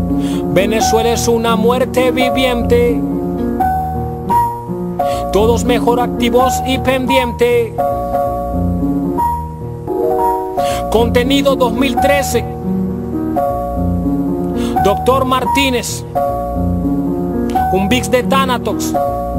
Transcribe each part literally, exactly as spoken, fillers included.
Venezuela es una muerte viviente, todos mejor activos y pendientes. Contenido dos mil trece, Doctor Martínez, un mix de Thanatos.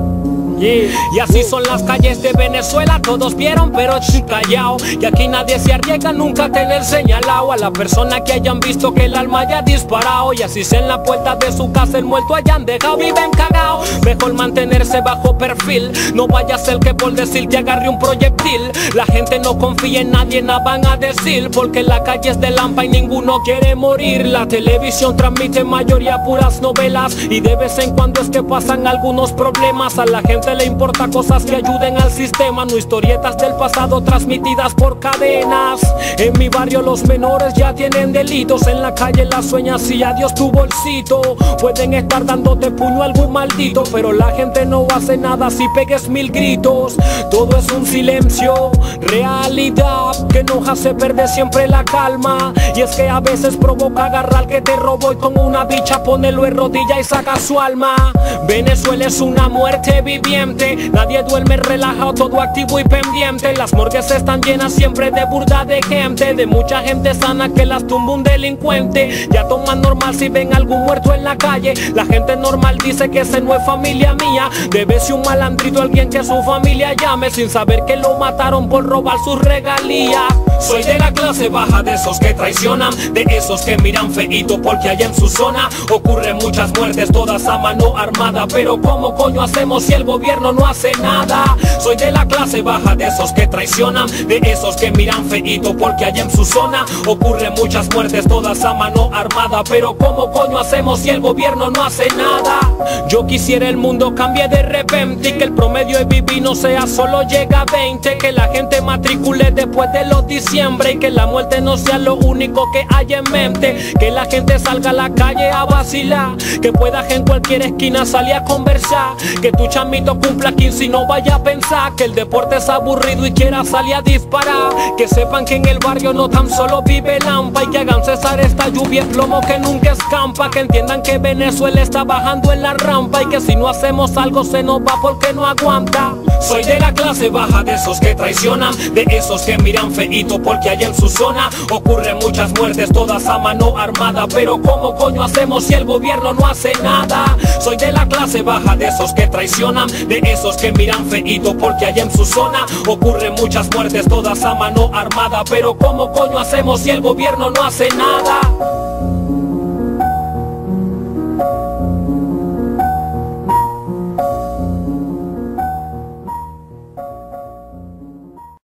Yeah. Y así son las calles de Venezuela, todos vieron pero estoy callado. Y aquí nadie se arriesga nunca a tener señalado a la persona que hayan visto que el alma haya disparado. Y así se en la puerta de su casa el muerto hayan dejado, viven cagados. Mejor mantenerse bajo perfil, no vaya a ser que por decir te agarre un proyectil. La gente no confía en nadie, nada van a decir, porque la calle es de lampa y ninguno quiere morir. La televisión transmite en mayoría puras novelas y de vez en cuando es que pasan algunos problemas. A la gente le importa cosas que ayuden al sistema, no historietas del pasado transmitidas por cadenas. En mi barrio los menores ya tienen delitos, en la calle las sueñas y adiós tu bolsito. Pueden estar dándote puño a algún maldito, pero la gente no hace nada si pegues mil gritos. Todo es un silencio, realidad que nos hace perder siempre la calma. Y es que a veces provoca agarrar al que te robó y con una bicha ponerlo en rodilla y saca su alma. Venezuela es una muerte viviente, nadie duerme relajado, todo activo y pendiente. Las morgues están llenas siempre de burda de gente, de mucha gente sana que las tumba un delincuente. Ya toman normal si ven algún muerto en la calle. La gente normal dice que ese no es familia mía. Debe ser un malandrito alguien que su familia llame, sin saber que lo mataron por robar sus regalías. Soy de la clase baja, de esos que traicionan, de esos que miran feíto porque allá en su zona ocurren muchas muertes, todas a mano armada. Pero ¿cómo coño hacemos si el gobierno no hace nada? Soy de la clase baja, de esos que traicionan, de esos que miran feíto porque allá en su zona ocurren muchas muertes, todas a mano armada. Pero ¿cómo coño hacemos si el gobierno no hace nada? Yo quisiera el mundo cambie de repente y que el promedio de vivir no sea solo llega a veinte, que la gente matricule después de los diciembre y que la muerte no sea lo único que hay en mente. Que la gente salga a la calle a vacilar, que pueda en cualquier esquina salir a conversar, que tu chamito cumpla quince y no vaya a pensar que el deporte es aburrido y quiera salir a disparar. Que sepan que en el barrio no tan solo vive Lampa y que hagan cesar esta lluvia de plomo que nunca escampa. Que entiendan que Venezuela está bajando en la rampa y que si no hacemos algo se nos va porque no aguanta. Soy de la clase baja, de esos que traicionan, de esos que miran feíto porque allá en su zona ocurren muchas muertes, todas a mano armada. Pero ¿cómo coño hacemos si el gobierno no hace nada? Soy de la clase baja, de esos que traicionan, de esos que miran feíto porque allá en su zona ocurren muchas muertes, todas a mano armada. Pero ¿cómo coño hacemos si el gobierno no hace nada?